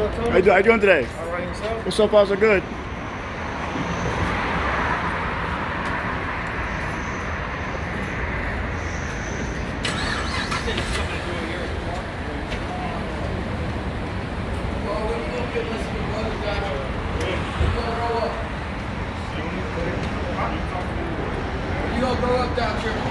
up, Tony? How you doing today? All right, yourself? Well, so far so good. You gonna grow up down here?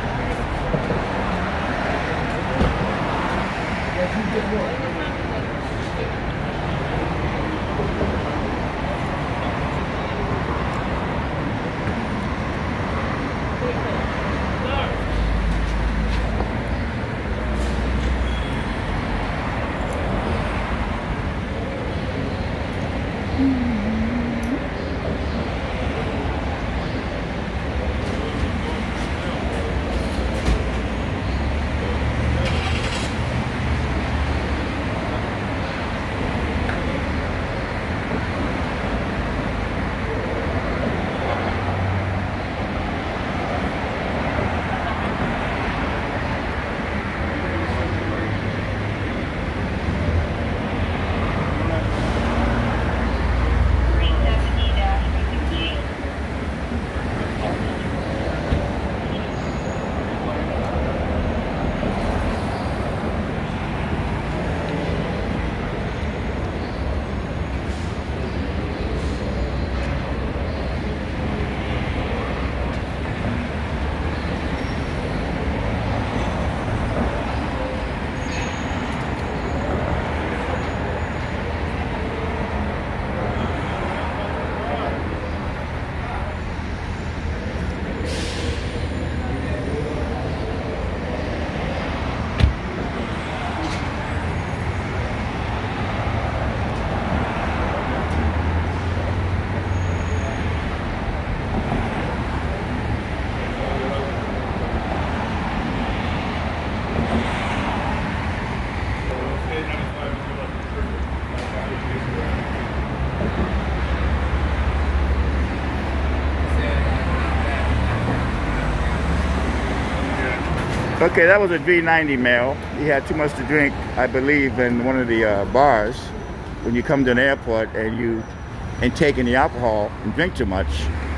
Okay, that was a V90 male. He had too much to drink, I believe, in one of the bars. When you come to an airport and you intake any alcohol and drink too much,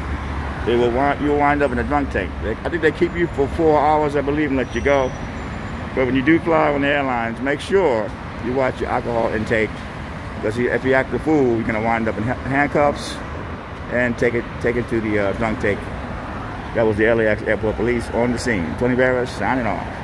you'll wind up in a drunk tank. I think they keep you for 4 hours, I believe, and let you go. But when you do fly on the airlines, make sure you watch your alcohol intake, because if you act a fool, you're gonna wind up in handcuffs and take it to the drunk tank. That was the LAX Airport Police on the scene. Tony Barris signing off.